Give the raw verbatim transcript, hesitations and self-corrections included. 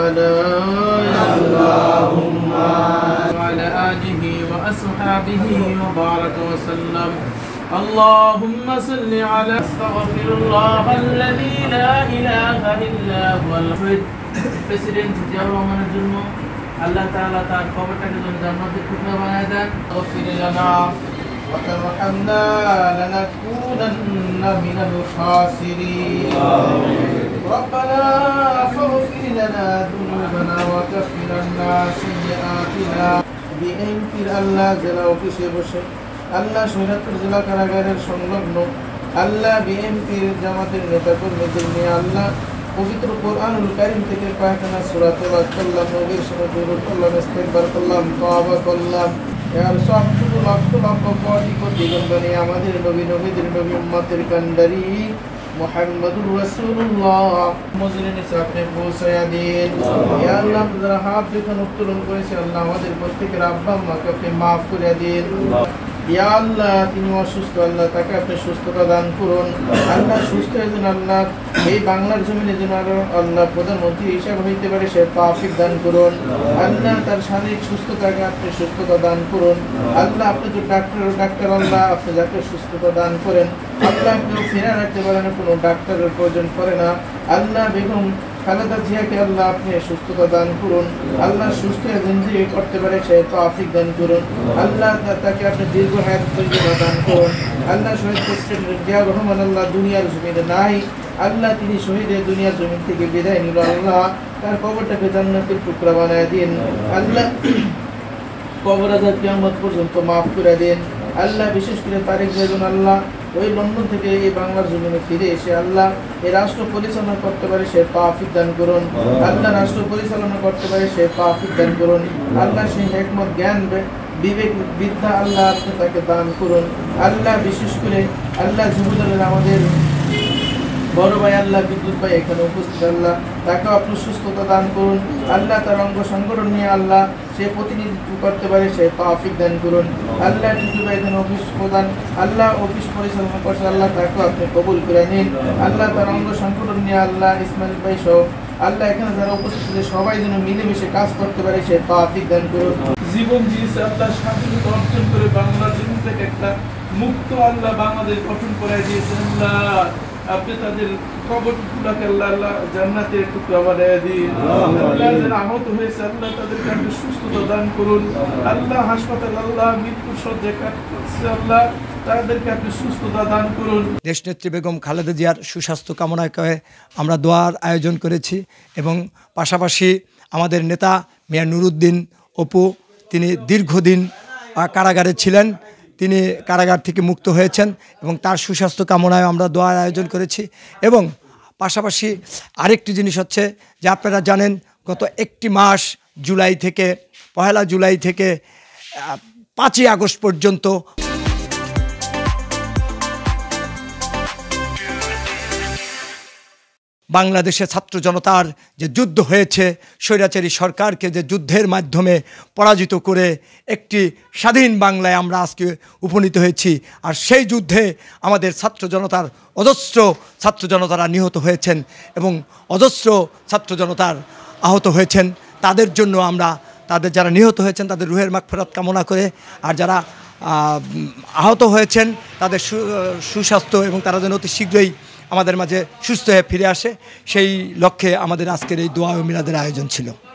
تعالى اللهم وعلى آله وأصحابه وبارك وسلم اللهم صل على استغفر الله الذي لا إله إلا هو الحي president Ziaur রহমানের জন্য আল্লাহ তাআলা তার কবরটাকে যেন জান্নাতের টুকরা বানায় দেন ওয়াগফির লানা ওয়া তারহামনা লানাকুনান্না মিনাল খাসিরিন আমিন রব্বানা ফাগফির লানা যুনুবানা ওয়া কাফির আন্না সাইয়্যাতিনা বিএমপির আল্লাহ জেলা অফিসে বসে আল্লাহ শরীয়তপুর জেলা কারাগারের সংলগ্ন আল্লাহ বিএমপির জামাতের নেতাকর্মীদের নিয়ে আল্লাহ পবিত্র কোরআনুল কারীম থেকে কয়েকটা সূরা তেলাওয়াত করলাম, নবীর সাথে দুরূদ করলাম, ইস্তিগফার করলাম, তওবা করলাম। আর সবটুকু লক্ষ লক্ষ কোটি কোটি গণে আমাদের নবী নবীদের নবী উম্মতের কান্ডারি মুহাম্মদুর রাসূলুল্লাহ মজলিসে আপনি পৌঁছায়া দিন। ইয়া আল্লাহ যারা হাত যখন উত্তোলন করেছে আল্লাহ আমাদের প্রত্যেকের আব্বা আম্মাকে আপনি মাফ করে দিন। ইয়া আল্লাহ তিনি অসুস্থ আল্লাহ তাকে আপনি সুস্থতা দান করুন। আল্লাহ সুস্থ হয়েছেন আল্লাহ এই বাংলার জমিনে যেন আরো আল্লাহ প্রধানমন্ত্রী হিসাবে হইতে পারে সে তৌফিক দান করুন। আল্লাহ তার শারীরিক সুস্থতাকে আপনি সুস্থতা দান করুন। আল্লাহ আপনি তো ডাক্তার ডাক্তার আল্লাহ আপনি যাকে সুস্থতা দান করেন আল্লাহ কেউ ফিরে রাখতে পারেন কোনো ডাক্তারের প্রয়োজন পড়ে না। আল্লাহ বেগম খালেদা জিয়াকে আল্লাহ আপনি সুস্থতা দান করুন। আল্লাহ সুস্থ জিন্দেগি করতে পারে সে তৌফিক দান করুন। আল্লাহ তাকে আপনি দীর্ঘ হায়াত দান করুন। আল্লাহ শহীদ প্রেসিডেন্ট জিয়াউর রহমান আল্লাহ দুনিয়ার জমিনে নাই আল্লাহ তিনি শহীদের দুনিয়ার জমিন থেকে বিদায় নিল আল্লাহ তার কবরটাকে জান্নাতের টুকরা বানায় দিন। আল্লাহ কবর আযাব কিয়ামত পর্যন্ত মাফ করে দিন। আল্লাহ বিশেষ করে তারেক বেগম আল্লাহ ওই লন্ডন থেকে এই বাংলার জমিনে ফিরে এসে আল্লাহ এই রাষ্ট্র পরিচালনা করতে পারে সে তৌফিক দান করুন। আল্লাহ রাষ্ট্র পরিচালনা করতে পারে সে তৌফিক দান করুন। আল্লাহ সেই হিকমত জ্ঞান বিবেক বিদ্যা আল্লাহ আপনি তাকে দান করুন। আল্লাহ বিশেষ করে আল্লাহ যুবদলের আমাদের বড় ভাই আল্লাহ বিদ্যুৎ ভাই এখানে উপস্থিত আল্লাহ তাকে আপনি সুস্থতা দান করুন। আল্লাহ তার অঙ্গ সংগঠন নিয়ে আল্লাহ সে প্রতিনিধিত্ব করতে পারে সে তৌফিক দান করুন। আল্লাহ টিটু ভাই এখানে অফিস প্রধান আল্লাহ অফিস পরিচালনা করছে আল্লাহ তাকে আপনি কবুল করে নিন। আল্লাহ তার অঙ্গ সংগঠন নিয়ে আল্লাহ ইসমাইল ভাই সহ আল্লাহ এখানে যারা উপস্থিত সবাই যেন মিলেমিশে কাজ করতে পারে সে তৌফিক দান করুন। জীবন দিয়েছে আল্লাহ স্বাধীনতা অর্জন করে বাংলার জমি থেকে একটা মুক্ত আল্লাহ বাংলাদেশ গঠন করে দিয়েছেন আল্লাহ আপনি তাদের কবরগুলোকে আল্লাহ আল্লাহ জান্নাতের টুকরা বানিয়ে দিন। আল্লাহ যারা আহত হয়েছে আল্লাহ তাদেরকে আপনি সুস্থতা দান করুন। আল্লাহ হাসপাতাল আল্লাহ মৃত্যুর শয্যায় কাটছে আল্লাহ তাদেরকে আপনি সুস্থতা দান করুন। দেশনেত্রী বেগম খালেদা জিয়ার সুস্বাস্থ্য কামনা করে আমরা দোয়ার আয়োজন করেছি এবং পাশাপাশি আমাদের নেতা মিয়া নুরুদ্দিন অপু তিনি দীর্ঘদিন কারাগারে ছিলেন, তিনি কারাগার থেকে মুক্ত হয়েছেন এবং তার সুস্বাস্থ্য কামনায় আমরা দোয়ার আয়োজন করেছি। এবং পাশাপাশি আরেকটি জিনিস হচ্ছে যে আপনারা জানেন গত একটি মাস জুলাই থেকে পহেলা জুলাই থেকে পাঁচই আগস্ট পর্যন্ত বাংলাদেশের ছাত্র জনতার যে যুদ্ধ হয়েছে স্বৈরাচারী সরকারকে যে যুদ্ধের মাধ্যমে পরাজিত করে একটি স্বাধীন বাংলায় আমরা আজকে উপনীত হয়েছি। আর সেই যুদ্ধে আমাদের ছাত্র জনতার অজস্র ছাত্র জনতারা নিহত হয়েছেন এবং অজস্র ছাত্র জনতার আহত হয়েছেন। তাদের জন্য আমরা তাদের যারা নিহত হয়েছেন তাদের রুহের মাগফিরাত কামনা করে আর যারা আহত হয়েছেন তাদের সুস্বাস্থ্য এবং তারা যেন অতি শীঘ্রই আমাদের মাঝে সুস্থ হয়ে ফিরে আসে সেই লক্ষ্যে আমাদের আজকের এই দোয়া ও মিলাদের আয়োজন ছিল।